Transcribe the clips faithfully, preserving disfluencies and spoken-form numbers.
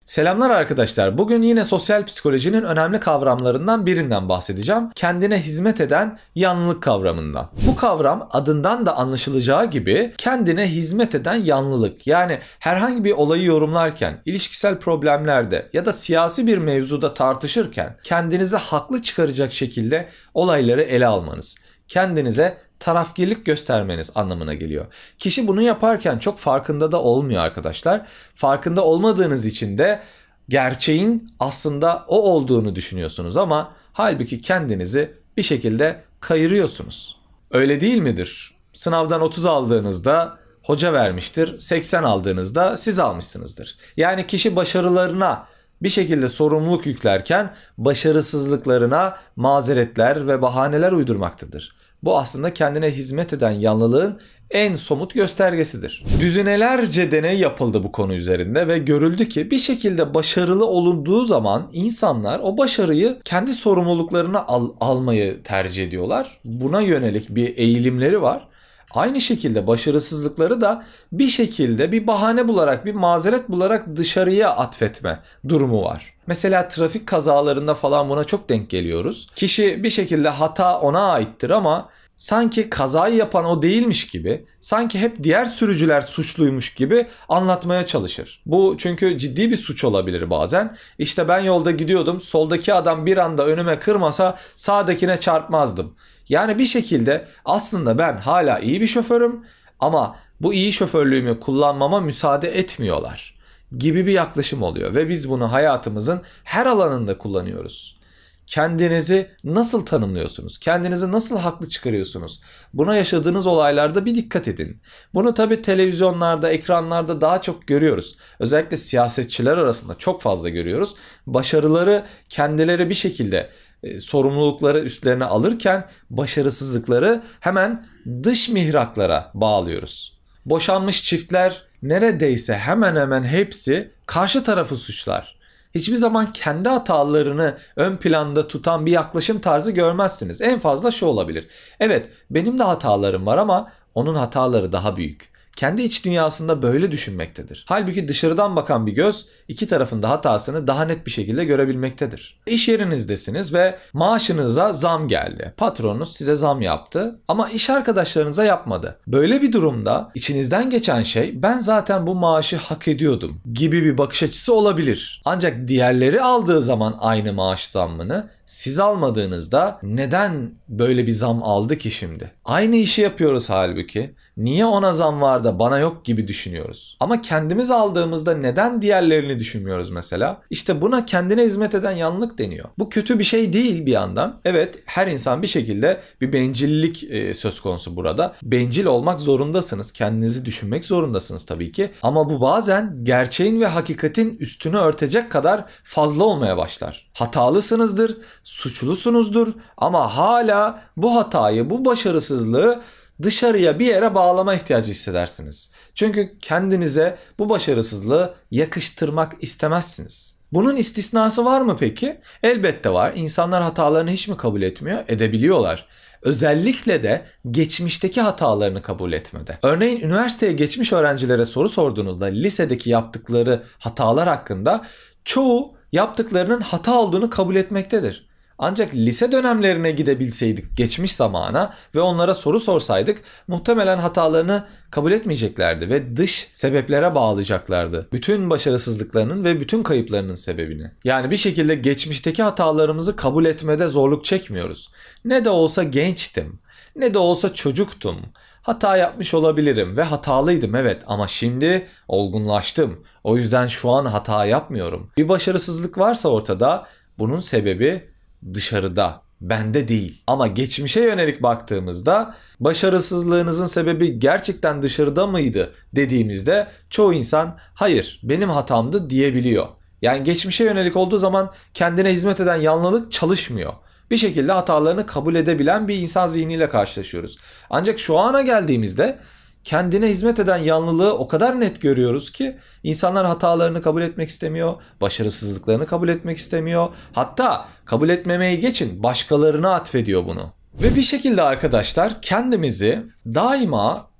Selamlar arkadaşlar. Bugün yine sosyal psikolojinin önemli kavramlarından birinden bahsedeceğim. Kendine hizmet eden yanlılık kavramından. Bu kavram adından da anlaşılacağı gibi kendine hizmet eden yanlılık. Yani herhangi bir olayı yorumlarken, ilişkisel problemlerde ya da siyasi bir mevzuda tartışırken kendinizi haklı çıkaracak şekilde olayları ele almanız. Kendinize tarafgirlik göstermeniz anlamına geliyor. Kişi bunu yaparken çok farkında da olmuyor arkadaşlar. Farkında olmadığınız için de gerçeğin aslında o olduğunu düşünüyorsunuz ama halbuki kendinizi bir şekilde kayırıyorsunuz. Öyle değil midir? Sınavdan otuz aldığınızda hoca vermiştir, seksen aldığınızda siz almışsınızdır. Yani kişi başarılarına bir şekilde sorumluluk yüklerken başarısızlıklarına mazeretler ve bahaneler uydurmaktadır. Bu aslında kendine hizmet eden yanlılığın en somut göstergesidir. Düzinelerce deney yapıldı bu konu üzerinde ve görüldü ki bir şekilde başarılı olunduğu zaman insanlar o başarıyı kendi sorumluluklarına al- almayı tercih ediyorlar. Buna yönelik bir eğilimleri var. Aynı şekilde başarısızlıkları da bir şekilde bir bahane bularak, bir mazeret bularak dışarıya atfetme durumu var. Mesela trafik kazalarında falan buna çok denk geliyoruz. Kişi bir şekilde hata ona aittir ama sanki kazayı yapan o değilmiş gibi, sanki hep diğer sürücüler suçluymuş gibi anlatmaya çalışır. Bu çünkü ciddi bir suç olabilir bazen. İşte ben yolda gidiyordum, soldaki adam bir anda önüme kırmasa sağdakine çarpmazdım. Yani bir şekilde aslında ben hala iyi bir şoförüm ama bu iyi şoförlüğümü kullanmama müsaade etmiyorlar gibi bir yaklaşım oluyor ve biz bunu hayatımızın her alanında kullanıyoruz. Kendinizi nasıl tanımlıyorsunuz? Kendinizi nasıl haklı çıkarıyorsunuz? Buna yaşadığınız olaylarda bir dikkat edin. Bunu tabii televizyonlarda, ekranlarda daha çok görüyoruz. Özellikle siyasetçiler arasında çok fazla görüyoruz. Başarıları kendileri bir şekilde e, sorumlulukları üstlerine alırken başarısızlıkları hemen dış mihraklara bağlıyoruz. Boşanmış çiftler neredeyse hemen hemen hepsi karşı tarafı suçlar. Hiçbir zaman kendi hatalarını ön planda tutan bir yaklaşım tarzı görmezsiniz. En fazla şu olabilir. Evet, benim de hatalarım var ama onun hataları daha büyük. Kendi iç dünyasında böyle düşünmektedir. Halbuki dışarıdan bakan bir göz iki tarafın da hatasını daha net bir şekilde görebilmektedir. İş yerinizdesiniz ve maaşınıza zam geldi. Patronunuz size zam yaptı ama iş arkadaşlarınıza yapmadı. Böyle bir durumda içinizden geçen şey ben zaten bu maaşı hak ediyordum gibi bir bakış açısı olabilir. Ancak diğerleri aldığı zaman aynı maaş zammını siz almadığınızda neden böyle bir zam aldı ki şimdi? Aynı işi yapıyoruz halbuki. Niye ona zam var da bana yok gibi düşünüyoruz. Ama kendimiz aldığımızda neden diğerlerini düşünmüyoruz mesela? İşte buna kendine hizmet eden yanlılık deniyor. Bu kötü bir şey değil bir yandan. Evet, her insan bir şekilde bir bencillik e, söz konusu burada. Bencil olmak zorundasınız. Kendinizi düşünmek zorundasınız tabii ki. Ama bu bazen gerçeğin ve hakikatin üstünü örtecek kadar fazla olmaya başlar. Hatalısınızdır, suçlusunuzdur ama hala bu hatayı, bu başarısızlığı dışarıya bir yere bağlama ihtiyacı hissedersiniz. Çünkü kendinize bu başarısızlığı yakıştırmak istemezsiniz. Bunun istisnası var mı peki? Elbette var. İnsanlar hatalarını hiç mi kabul etmiyor? Edebiliyorlar. Özellikle de geçmişteki hatalarını kabul etmede. Örneğin üniversiteye geçmiş öğrencilere soru sorduğunuzda lisedeki yaptıkları hatalar hakkında çoğu yaptıklarının hata olduğunu kabul etmektedir. Ancak lise dönemlerine gidebilseydik geçmiş zamana ve onlara soru sorsaydık muhtemelen hatalarını kabul etmeyeceklerdi ve dış sebeplere bağlayacaklardı. Bütün başarısızlıklarının ve bütün kayıplarının sebebini. Yani bir şekilde geçmişteki hatalarımızı kabul etmede zorluk çekmiyoruz. Ne de olsa gençtim, ne de olsa çocuktum. Hata yapmış olabilirim ve hatalıydım evet ama şimdi olgunlaştım. O yüzden şu an hata yapmıyorum. Bir başarısızlık varsa ortada bunun sebebi dışarıda, bende değil. Ama geçmişe yönelik baktığımızda başarısızlığınızın sebebi gerçekten dışarıda mıydı dediğimizde çoğu insan hayır benim hatamdı diyebiliyor. Yani geçmişe yönelik olduğu zaman kendine hizmet eden yanlılık çalışmıyor. Bir şekilde hatalarını kabul edebilen bir insan zihniyle karşılaşıyoruz. Ancak şu ana geldiğimizde kendine hizmet eden yanlılığı o kadar net görüyoruz ki insanlar hatalarını kabul etmek istemiyor, başarısızlıklarını kabul etmek istemiyor. Hatta kabul etmemeyi geçin, başkalarına atfediyor bunu. Ve bir şekilde arkadaşlar kendimizi daima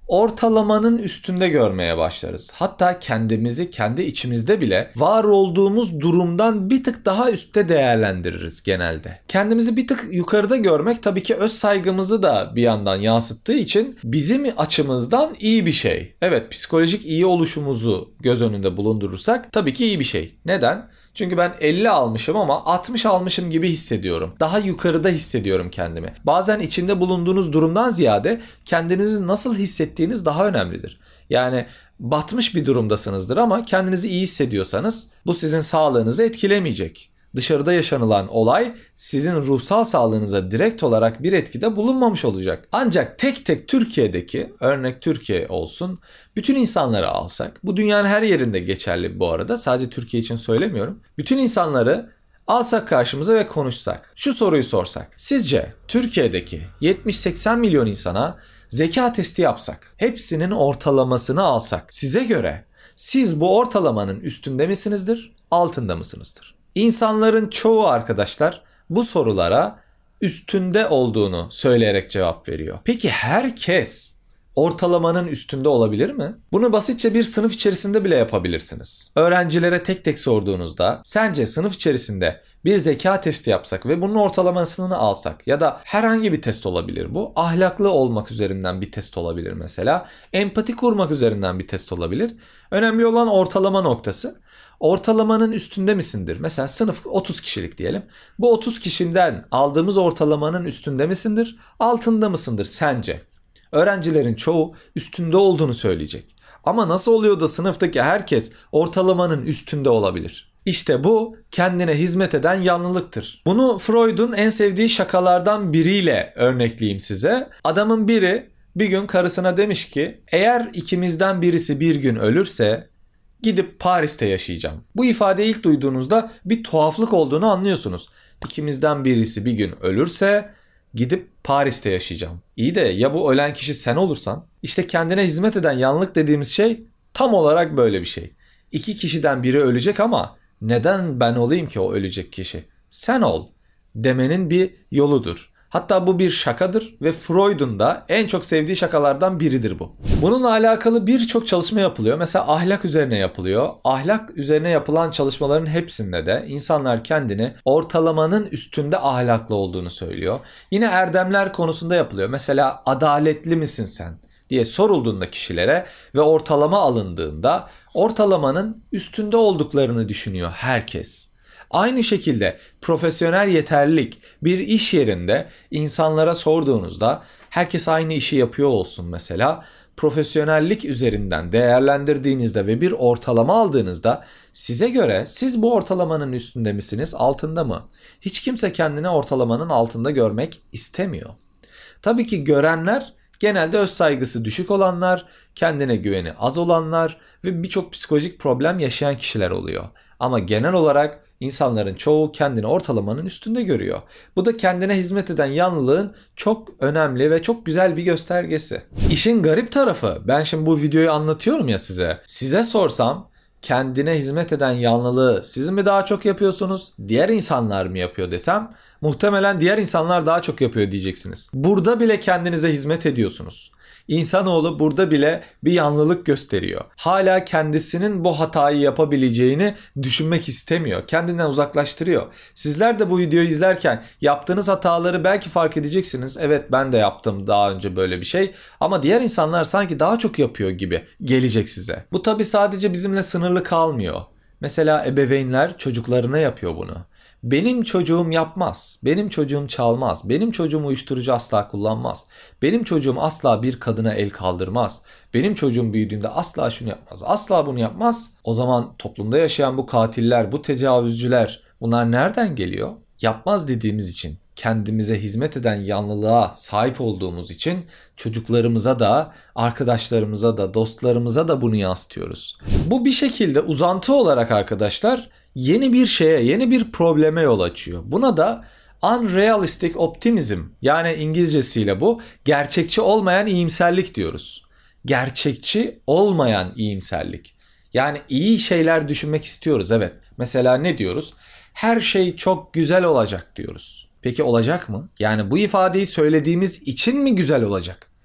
ortalamanın üstünde görmeye başlarız. Hatta kendimizi kendi içimizde bile var olduğumuz durumdan bir tık daha üstte değerlendiririz genelde. Kendimizi bir tık yukarıda görmek tabii ki öz saygımızı da bir yandan yansıttığı için bizim açımızdan iyi bir şey. Evet, psikolojik iyi oluşumuzu göz önünde bulundurursak tabii ki iyi bir şey. Neden? Çünkü ben elli almışım ama altmış almışım gibi hissediyorum. Daha yukarıda hissediyorum kendimi. Bazen içinde bulunduğunuz durumdan ziyade kendinizi nasıl hissettiğiniz daha önemlidir. Yani batmış bir durumdasınızdır ama kendinizi iyi hissediyorsanız bu sizin sağlığınızı etkilemeyecek. Dışarıda yaşanılan olay sizin ruhsal sağlığınıza direkt olarak bir etkide bulunmamış olacak. Ancak tek tek Türkiye'deki, örnek Türkiye olsun, bütün insanları alsak, bu dünyanın her yerinde geçerli bu arada, sadece Türkiye için söylemiyorum. Bütün insanları alsak karşımıza ve konuşsak, şu soruyu sorsak: sizce Türkiye'deki yetmiş seksen milyon insana zeka testi yapsak, hepsinin ortalamasını alsak, size göre siz bu ortalamanın üstünde misinizdir, altında mısınızdır? İnsanların çoğu arkadaşlar bu sorulara üstünde olduğunu söyleyerek cevap veriyor. Peki herkes ortalamanın üstünde olabilir mi? Bunu basitçe bir sınıf içerisinde bile yapabilirsiniz. Öğrencilere tek tek sorduğunuzda sence sınıf içerisinde bir zeka testi yapsak ve bunun ortalamasını alsak, ya da herhangi bir test olabilir bu. Ahlaklı olmak üzerinden bir test olabilir mesela. Empati kurmak üzerinden bir test olabilir. Önemli olan ortalama noktası. Ortalamanın üstünde misindir? Mesela sınıf otuz kişilik diyelim. Bu otuz kişiden aldığımız ortalamanın üstünde misindir, altında mısındır sence? Öğrencilerin çoğu üstünde olduğunu söyleyecek. Ama nasıl oluyor da sınıftaki herkes ortalamanın üstünde olabilir? İşte bu kendine hizmet eden yanlılıktır. Bunu Freud'un en sevdiği şakalardan biriyle örnekleyeyim size. Adamın biri bir gün karısına demiş ki, eğer ikimizden birisi bir gün ölürse gidip Paris'te yaşayacağım. Bu ifadeyi ilk duyduğunuzda bir tuhaflık olduğunu anlıyorsunuz. İkimizden birisi bir gün ölürse gidip Paris'te yaşayacağım. İyi de ya bu ölen kişi sen olursan? İşte kendine hizmet eden yanlılık dediğimiz şey tam olarak böyle bir şey. İki kişiden biri ölecek ama neden ben olayım ki o ölecek kişi? Sen ol demenin bir yoludur. Hatta bu bir şakadır ve Freud'un da en çok sevdiği şakalardan biridir bu. Bununla alakalı birçok çalışma yapılıyor. Mesela ahlak üzerine yapılıyor. Ahlak üzerine yapılan çalışmaların hepsinde de insanlar kendini ortalamanın üstünde ahlaklı olduğunu söylüyor. Yine erdemler konusunda yapılıyor. Mesela adaletli misin sen diye sorulduğunda kişilere ve ortalama alındığında ortalamanın üstünde olduklarını düşünüyor herkes. Aynı şekilde profesyonel yeterlilik bir iş yerinde insanlara sorduğunuzda herkes aynı işi yapıyor olsun mesela. Profesyonellik üzerinden değerlendirdiğinizde ve bir ortalama aldığınızda size göre siz bu ortalamanın üstünde misiniz, altında mı? Hiç kimse kendini ortalamanın altında görmek istemiyor. Tabii ki görenler genelde öz saygısı düşük olanlar, kendine güveni az olanlar ve birçok psikolojik problem yaşayan kişiler oluyor. Ama genel olarak İnsanların çoğu kendini ortalamanın üstünde görüyor. Bu da kendine hizmet eden yanlılığın çok önemli ve çok güzel bir göstergesi. İşin garip tarafı, ben şimdi bu videoyu anlatıyorum ya size. Size sorsam kendine hizmet eden yanlılığı siz mi daha çok yapıyorsunuz, diğer insanlar mı yapıyor desem, muhtemelen diğer insanlar daha çok yapıyor diyeceksiniz. Burada bile kendinize hizmet ediyorsunuz. İnsanoğlu burada bile bir yanlılık gösteriyor. Hala kendisinin bu hatayı yapabileceğini düşünmek istemiyor. Kendinden uzaklaştırıyor. Sizler de bu videoyu izlerken yaptığınız hataları belki fark edeceksiniz. Evet, ben de yaptım daha önce böyle bir şey. Ama diğer insanlar sanki daha çok yapıyor gibi gelecek size. Bu tabii sadece bizimle sınırlı kalmıyor. Mesela ebeveynler çocuklarına yapıyor bunu. Benim çocuğum yapmaz, benim çocuğum çalmaz, benim çocuğum uyuşturucu asla kullanmaz, benim çocuğum asla bir kadına el kaldırmaz, benim çocuğum büyüdüğünde asla şunu yapmaz, asla bunu yapmaz. O zaman toplumda yaşayan bu katiller, bu tecavüzcüler, bunlar nereden geliyor? Yapmaz dediğimiz için, kendimize hizmet eden yanlılığa sahip olduğumuz için çocuklarımıza da, arkadaşlarımıza da, dostlarımıza da bunu yansıtıyoruz. Bu bir şekilde uzantı olarak arkadaşlar yeni bir şeye, yeni bir probleme yol açıyor. Buna da unrealistic optimism, yani İngilizcesiyle bu gerçekçi olmayan iyimserlik diyoruz. Gerçekçi olmayan iyimserlik. Yani iyi şeyler düşünmek istiyoruz, evet. Mesela ne diyoruz? Her şey çok güzel olacak diyoruz. Peki olacak mı? Yani bu ifadeyi söylediğimiz için mi güzel olacak?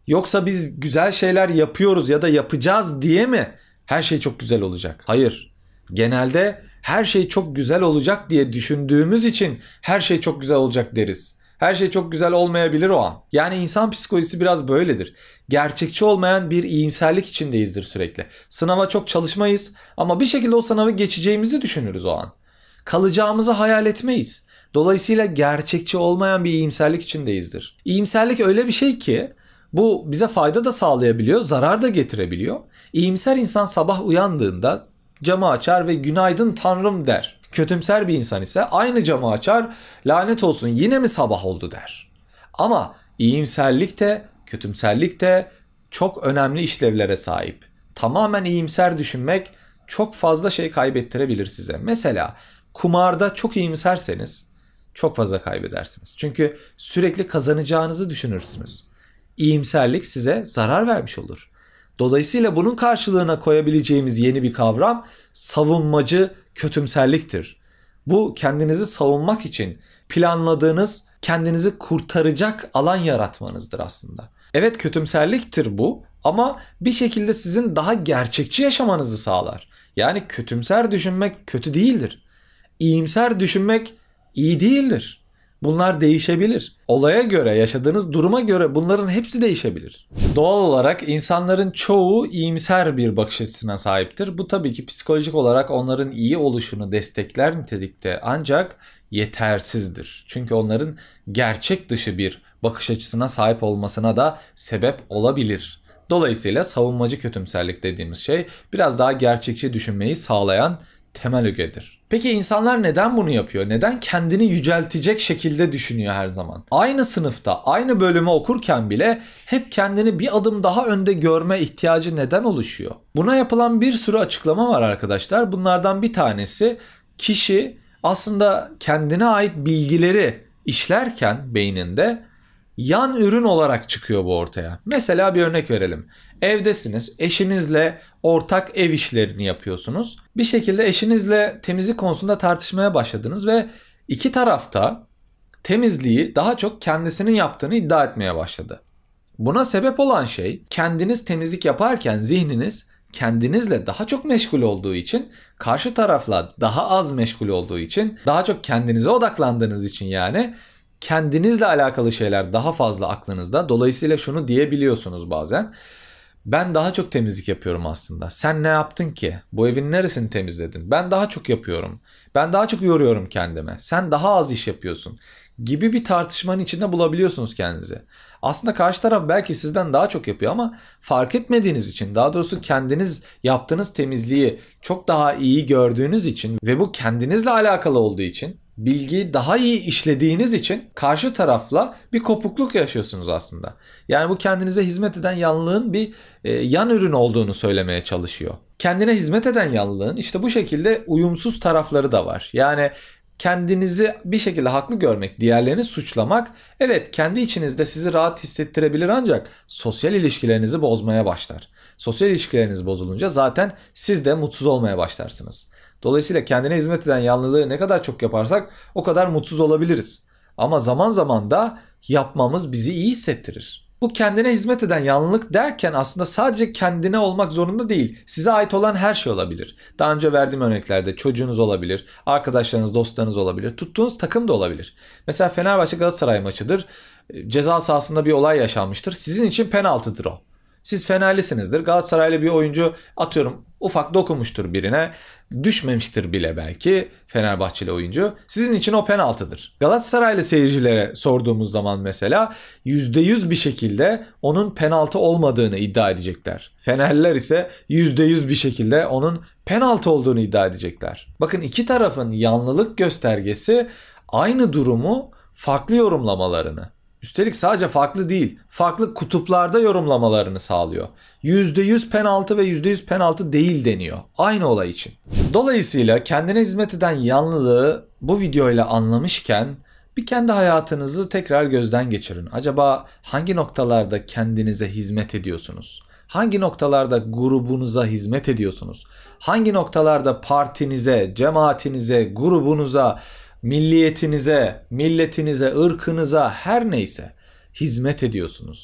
Yoksa biz güzel şeyler yapıyoruz ya da yapacağız diye mi her şey çok güzel olacak? Hayır. Genelde her şey çok güzel olacak diye düşündüğümüz için her şey çok güzel olacak deriz. Her şey çok güzel olmayabilir o an. Yani insan psikolojisi biraz böyledir. Gerçekçi olmayan bir iyimserlik içindeyizdir sürekli. Sınava çok çalışmayız ama bir şekilde o sınavı geçeceğimizi düşünürüz o an. Kalacağımızı hayal etmeyiz. Dolayısıyla gerçekçi olmayan bir iyimserlik içindeyizdir. İyimserlik öyle bir şey ki bu bize fayda da sağlayabiliyor, zarar da getirebiliyor. İyimser insan sabah uyandığında camı açar ve günaydın Tanrım der. Kötümser bir insan ise aynı camı açar, lanet olsun yine mi sabah oldu der. Ama iyimserlik de kötümserlik de çok önemli işlevlere sahip. Tamamen iyimser düşünmek çok fazla şey kaybettirebilir size. Mesela kumarda çok iyimserseniz çok fazla kaybedersiniz. Çünkü sürekli kazanacağınızı düşünürsünüz. İyimserlik size zarar vermiş olur. Dolayısıyla bunun karşılığına koyabileceğimiz yeni bir kavram savunmacı kötümserliktir. Bu kendinizi savunmak için planladığınız, kendinizi kurtaracak alan yaratmanızdır aslında. Evet, kötümserliktir bu ama bir şekilde sizin daha gerçekçi yaşamanızı sağlar. Yani kötümser düşünmek kötü değildir. İyimser düşünmek iyi değildir. Bunlar değişebilir. Olaya göre, yaşadığınız duruma göre bunların hepsi değişebilir. Doğal olarak insanların çoğu iyimser bir bakış açısına sahiptir. Bu tabii ki psikolojik olarak onların iyi oluşunu destekler nitelikte ancak yetersizdir. Çünkü onların gerçek dışı bir bakış açısına sahip olmasına da sebep olabilir. Dolayısıyla savunmacı kötümserlik dediğimiz şey biraz daha gerçekçi düşünmeyi sağlayan temel ögedir. Peki insanlar neden bunu yapıyor? Neden kendini yüceltecek şekilde düşünüyor her zaman? Aynı sınıfta, aynı bölümü okurken bile hep kendini bir adım daha önde görme ihtiyacı neden oluşuyor? Buna yapılan bir sürü açıklama var arkadaşlar. Bunlardan bir tanesi kişi aslında kendine ait bilgileri işlerken beyninde yan ürün olarak çıkıyor bu ortaya. Mesela bir örnek verelim. Evdesiniz, eşinizle ortak ev işlerini yapıyorsunuz. Bir şekilde eşinizle temizlik konusunda tartışmaya başladınız ve iki tarafta temizliği daha çok kendisinin yaptığını iddia etmeye başladı. Buna sebep olan şey kendiniz temizlik yaparken zihniniz kendinizle daha çok meşgul olduğu için, karşı tarafla daha az meşgul olduğu için, daha çok kendinize odaklandığınız için yani kendinizle alakalı şeyler daha fazla aklınızda. Dolayısıyla şunu diyebiliyorsunuz bazen. Ben daha çok temizlik yapıyorum aslında. Sen ne yaptın ki? Bu evin neresini temizledin? Ben daha çok yapıyorum. Ben daha çok yoruyorum kendime. Sen daha az iş yapıyorsun gibi bir tartışmanın içinde bulabiliyorsunuz kendinizi. Aslında karşı taraf belki sizden daha çok yapıyor ama fark etmediğiniz için, daha doğrusu kendiniz yaptığınız temizliği çok daha iyi gördüğünüz için ve bu kendinizle alakalı olduğu için, bilgiyi daha iyi işlediğiniz için karşı tarafla bir kopukluk yaşıyorsunuz aslında. Yani bu kendinize hizmet eden yanlılığın bir e, yan ürün olduğunu söylemeye çalışıyor. Kendine hizmet eden yanlılığın işte bu şekilde uyumsuz tarafları da var. Yani kendinizi bir şekilde haklı görmek, diğerlerini suçlamak, evet kendi içinizde sizi rahat hissettirebilir ancak sosyal ilişkilerinizi bozmaya başlar. Sosyal ilişkileriniz bozulunca zaten siz de mutsuz olmaya başlarsınız. Dolayısıyla kendine hizmet eden yanlılığı ne kadar çok yaparsak o kadar mutsuz olabiliriz. Ama zaman zaman da yapmamız bizi iyi hissettirir. Bu kendine hizmet eden yanlılık derken aslında sadece kendine olmak zorunda değil. Size ait olan her şey olabilir. Daha önce verdiğim örneklerde çocuğunuz olabilir, arkadaşlarınız, dostlarınız olabilir, tuttuğunuz takım da olabilir. Mesela Fenerbahçe Galatasaray maçıdır. Ceza sahasında bir olay yaşanmıştır. Sizin için penaltıdır o. Siz Fenerlisinizdir. Galatasaraylı bir oyuncu atıyorum ufak dokunmuştur birine. Düşmemiştir bile belki Fenerbahçeli oyuncu. Sizin için o penaltıdır. Galatasaraylı seyircilere sorduğumuz zaman mesela yüzde yüz bir şekilde onun penaltı olmadığını iddia edecekler. Fenerliler ise yüzde yüz bir şekilde onun penaltı olduğunu iddia edecekler. Bakın iki tarafın yanlılık göstergesi aynı durumu farklı yorumlamalarını, üstelik sadece farklı değil, farklı kutuplarda yorumlamalarını sağlıyor. yüzde yüz penaltı ve yüzde yüz penaltı değil deniyor aynı olay için. Dolayısıyla kendine hizmet eden yanlılığı bu videoyla anlamışken bir kendi hayatınızı tekrar gözden geçirin. Acaba hangi noktalarda kendinize hizmet ediyorsunuz? Hangi noktalarda grubunuza hizmet ediyorsunuz? Hangi noktalarda partinize, cemaatinize, grubunuza, milliyetinize, milletinize, ırkınıza her neyse hizmet ediyorsunuz?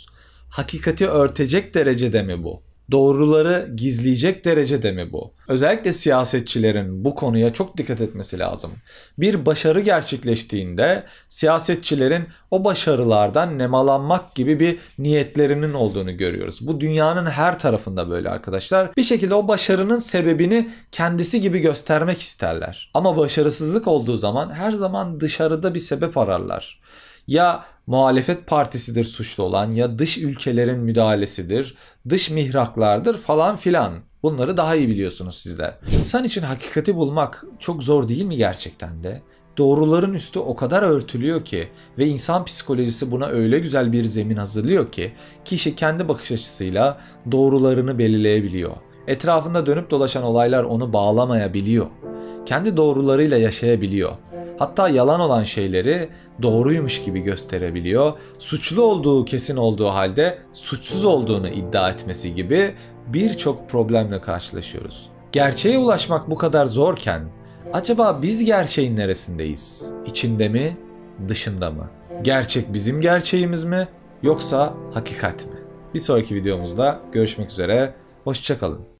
Hakikati örtecek derecede mi bu? Doğruları gizleyecek derecede mi bu? Özellikle siyasetçilerin bu konuya çok dikkat etmesi lazım. Bir başarı gerçekleştiğinde siyasetçilerin o başarılardan nemalanmak gibi bir niyetlerinin olduğunu görüyoruz. Bu dünyanın her tarafında böyle arkadaşlar. Bir şekilde o başarının sebebini kendisi gibi göstermek isterler. Ama başarısızlık olduğu zaman her zaman dışarıda bir sebep ararlar. Ya muhalefet partisidir suçlu olan, ya dış ülkelerin müdahalesidir, dış mihraklardır falan filan. Bunları daha iyi biliyorsunuz sizler. İnsan için hakikati bulmak çok zor değil mi gerçekten de? Doğruların üstü o kadar örtülüyor ki ve insan psikolojisi buna öyle güzel bir zemin hazırlıyor ki kişi kendi bakış açısıyla doğrularını belirleyebiliyor. Etrafında dönüp dolaşan olaylar onu bağlamayabiliyor. Kendi doğrularıyla yaşayabiliyor. Hatta yalan olan şeyleri doğruymuş gibi gösterebiliyor. Suçlu olduğu kesin olduğu halde suçsuz olduğunu iddia etmesi gibi birçok problemle karşılaşıyoruz. Gerçeğe ulaşmak bu kadar zorken acaba biz gerçeğin neresindeyiz? İçinde mi, dışında mı? Gerçek bizim gerçeğimiz mi yoksa hakikat mi? Bir sonraki videomuzda görüşmek üzere. Hoşça kalın.